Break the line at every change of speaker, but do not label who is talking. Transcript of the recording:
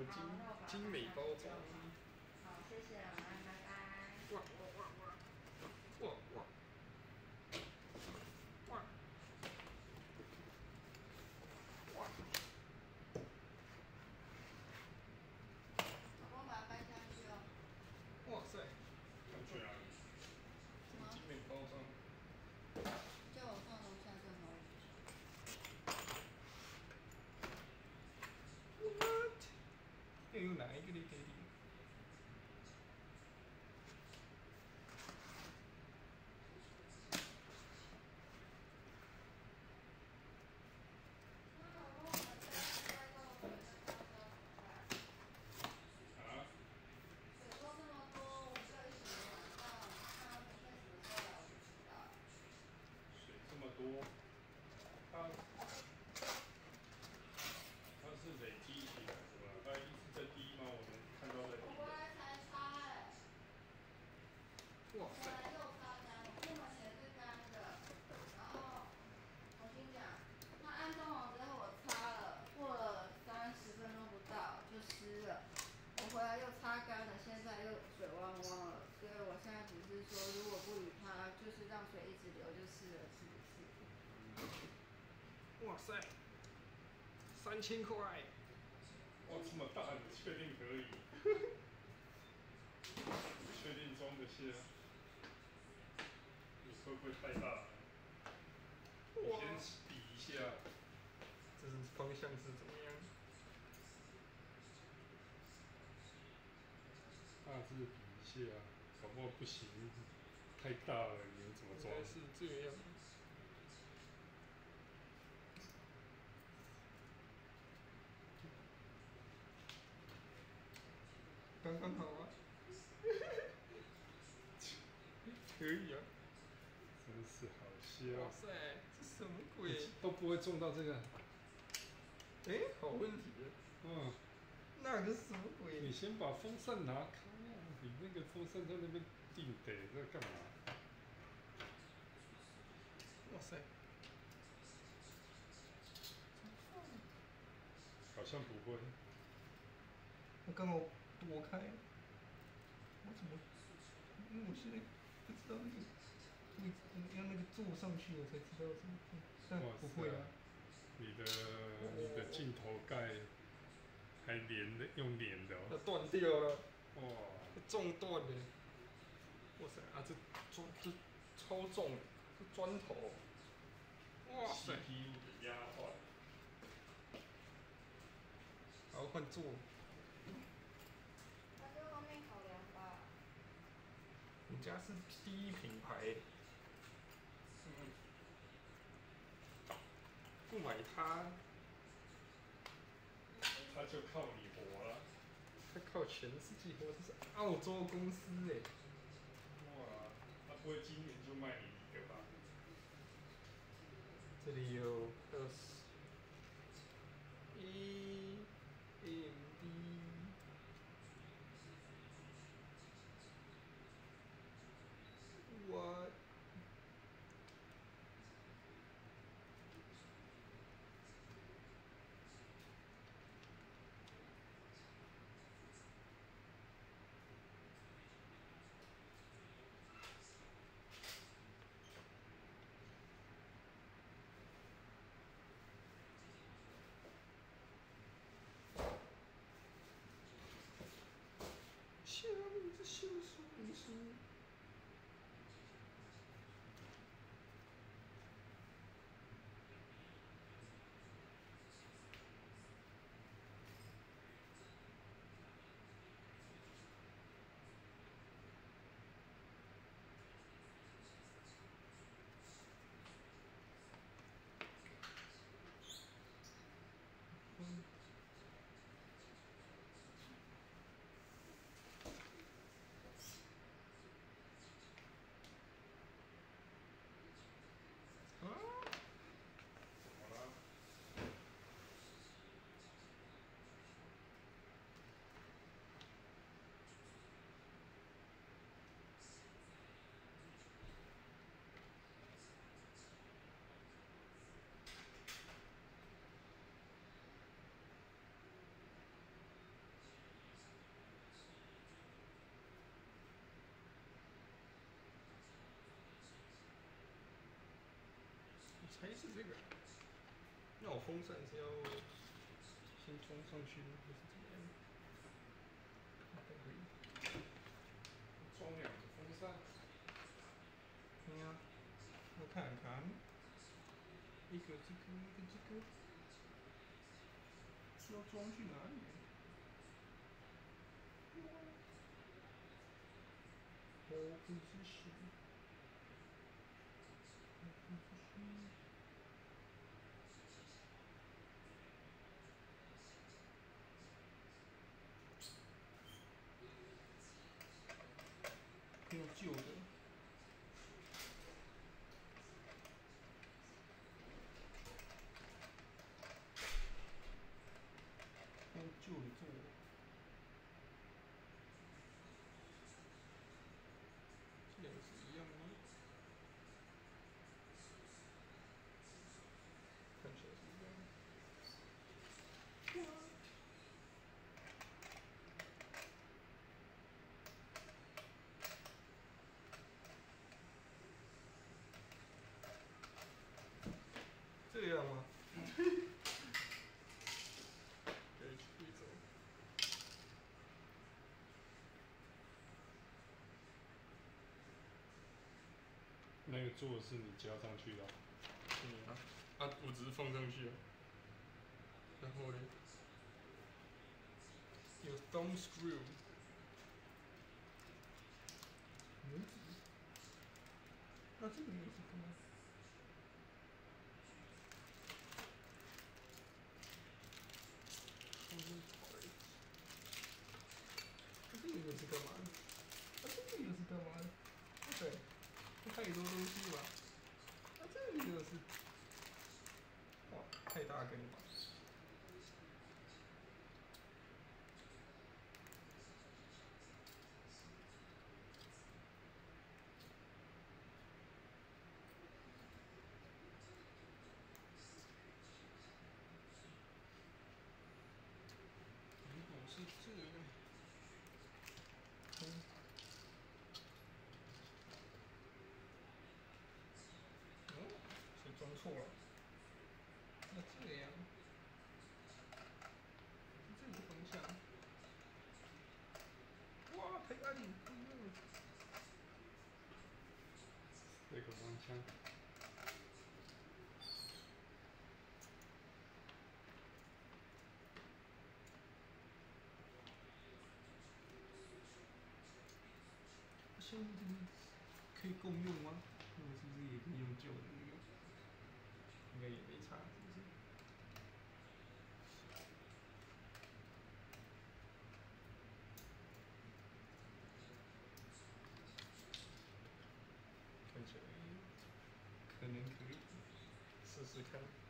么精美包装。
好，谢谢，晚安，拜拜。
哇哇哇哇！哇哇！哇！哇！
老公，把它搬下去哦。
哇塞！
搬去哪里？
这么精美包装。
叫我放楼下更好。
What？又有哪一个的给你？
啊？
水说这么多，我这一整个晚上，看他准备什么时候来，我不知道。
水这么多，它是累积起来的吧？它一定是在滴吗？我们看到在滴。
我回来才擦哎。
哇塞！
回来又擦干，我出门前是干的，然后我跟你讲，它安装完之后我擦了，过了30分钟不到就湿了。我回来又擦干了，现在又水汪汪了，所以我现在只是说，如果不理它，就是让水一直流就是了，是不是？
哇塞！3000块！
哇，这么大，你确定可以？确定装得下？你会不会太大了？你先比一下。
这是方向是怎么样？
大致比一下，搞不好不行，太大了，你们怎么装？
应该是这样。刚刚好啊。可以啊。
真是好笑。
哇塞，这什么鬼？
都不会中到这个。
哎，好问题。
嗯。
那个什么鬼？
你先把风扇拿开啊！你那个风扇在那边定得在干嘛？
哇塞！
好像不会。
我刚好躲开。我怎么？因为我现在不知道那个，你要那个坐上去，我才知道怎么做。但不会啊。
你的镜头盖还用连的哦。
它断掉了。
哇！
中断的。哇塞啊！这超重，这砖头。哇塞
！CPU 的压坏。
然后换座。
它这方面考量吧。
你家是第一品牌。不买它，
它就靠你活了。
它靠全世界活，这是澳洲公司哎。
哇，它不会今年就卖你一个吧？
这里有AMD。What？ 是这个。那我风扇是要先装上去吗？还是怎么样？大概可以。
装2个风扇。
对呀，我看看，一个这个，一个这个，是要装去哪里？Hold position。用旧的。用旧的做。这两个是一样吗？看起来是一样的。这样吗？可以走。
那个座是你加上去的、
啊，我只是放上去啊。然后呢？有 thumb screw。拇指。那这个又是干嘛？这个又是干嘛的？啊，这个又是干嘛的？对，太多东西了。啊，这个又是，哇，太大根了吧？如果是这个，哦，是装错了。那这样，这个方向，哇，太暗了，
这个方向。
现在这个可以共用吗？那我是不是也可以用旧的那个？应该也没差，是不是？看起来可能可以试试看。